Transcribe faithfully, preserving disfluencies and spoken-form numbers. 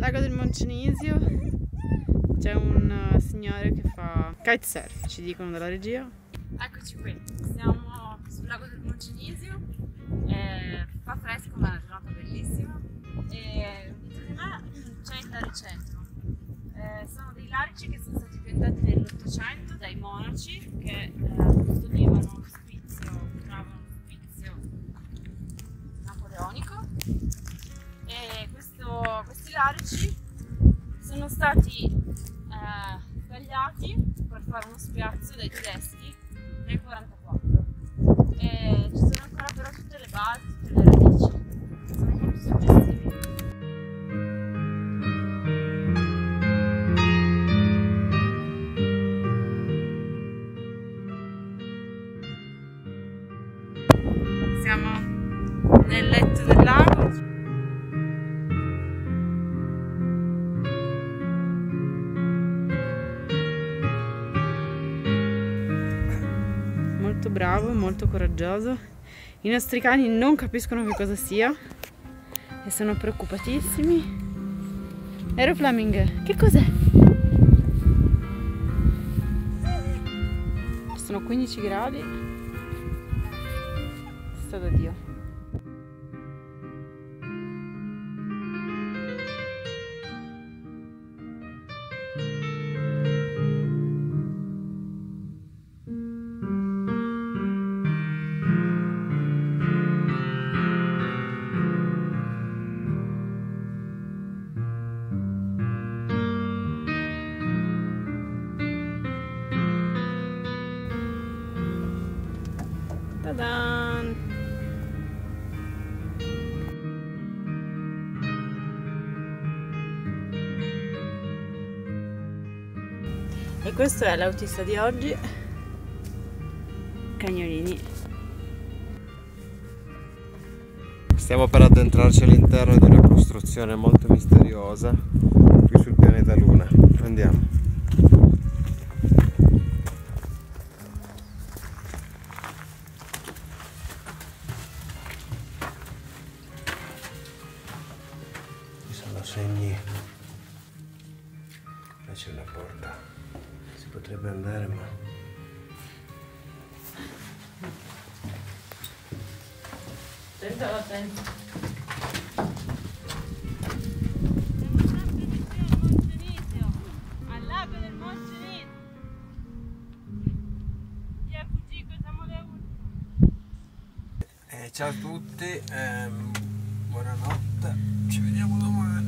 lago del Moncenisio c'è un signore che fa kitesurf, ci dicono dalla regia. Eccoci qui, siamo sul lago del Moncenisio, eh, fa fresco ma è una giornata bellissima e dietro di me c'è il laricentro. Eh, sono dei larici che sono stati piantati nell'Ottocento dai monaci che eh, custodivano lo spizio, curavano lo spizio napoleonico, e questo, questi larici sono stati eh, tagliati per fare uno spiazzo dai tedeschi nel quarantaquattro, e ci sono ancora però tutte le basi, tutte le radici, sono molto suggestivi. Siamo nel letto del lago. Molto bravo, molto coraggioso. I nostri cani non capiscono che cosa sia e sono preoccupatissimi. Aero Fleming, che cos'è? Ci sono quindici gradi. Sta da Dio. Ta-dan! E questo è l'autista di oggi, cagnolini. Stiamo per addentrarci all'interno di una costruzione molto misteriosa qui sul pianeta Luna. Andiamo. Ci sono segni. Là c'è una porta. Si potrebbe andare, ma Attento, attento. Al lago del Moncenisio. Via Fugico, siamo le ultime. eh, ciao a tutti, ehm, buonanotte, ci vediamo domani.